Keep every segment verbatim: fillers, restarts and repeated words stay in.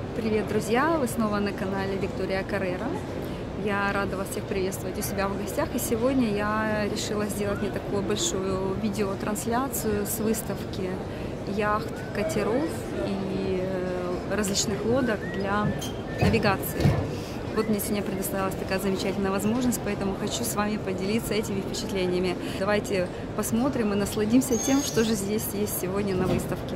Привет, друзья! Вы снова на канале Виктория Каррера. Я рада вас всех приветствовать у себя в гостях. И сегодня я решила сделать не такую большую видеотрансляцию с выставки яхт, катеров и различных лодок для навигации. Вот мне сегодня предоставилась такая замечательная возможность, поэтому хочу с вами поделиться этими впечатлениями. Давайте посмотрим и насладимся тем, что же здесь есть сегодня на выставке.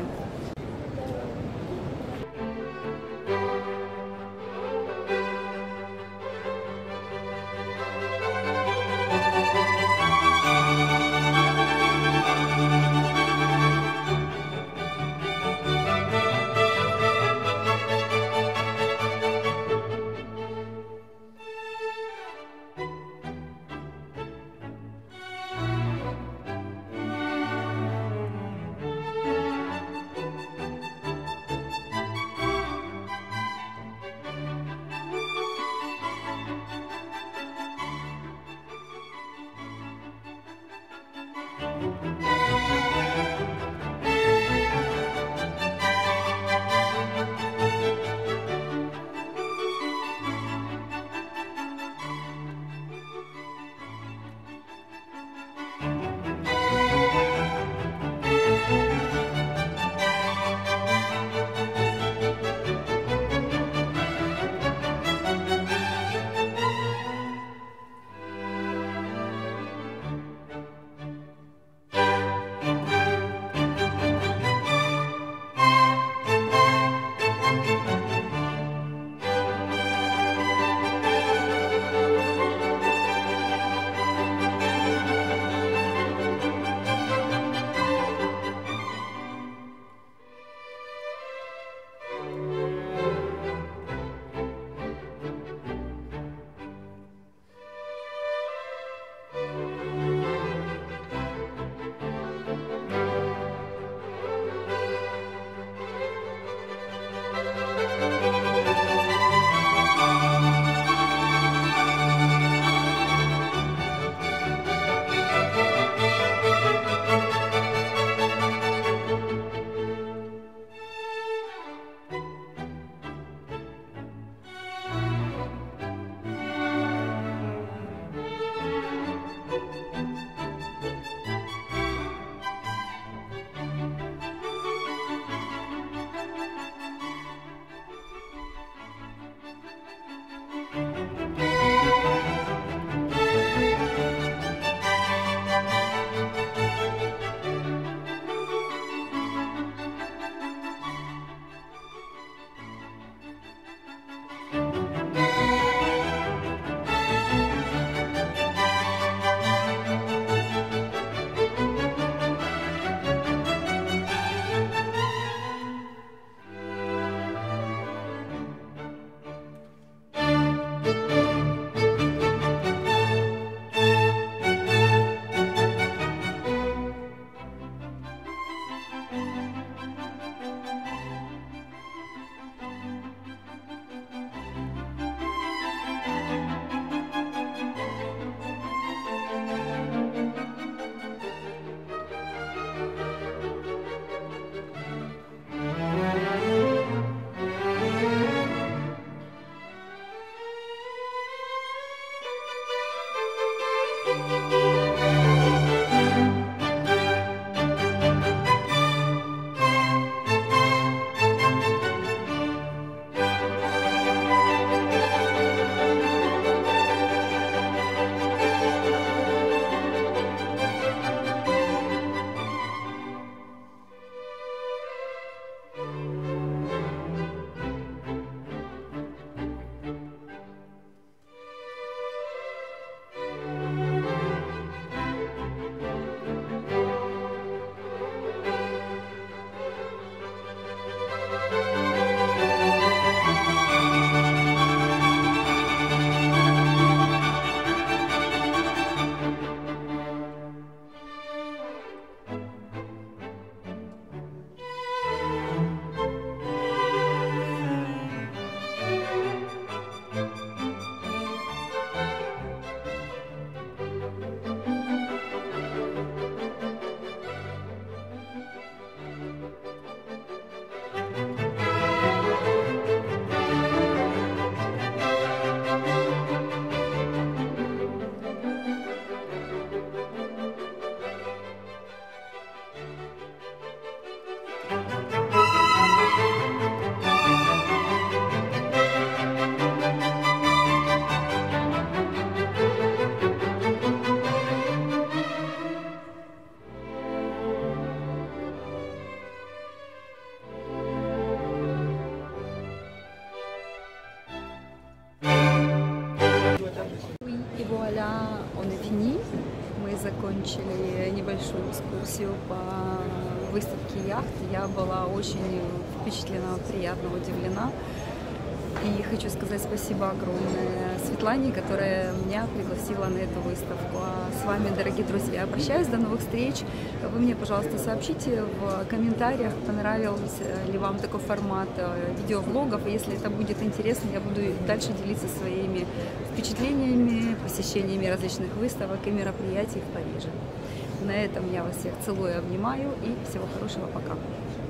закончили небольшую экскурсию по выставке яхт. Я была очень впечатлена, приятно удивлена. И хочу сказать спасибо огромное Светлане, которая меня пригласила на эту выставку. А с вами, дорогие друзья, прощаюсь, до новых встреч. Вы мне, пожалуйста, сообщите в комментариях, понравился ли вам такой формат видеоблогов. И если это будет интересно, я буду дальше делиться своими впечатлениями, посещениями различных выставок и мероприятий в Париже. На этом я вас всех целую, обнимаю и всего хорошего, пока.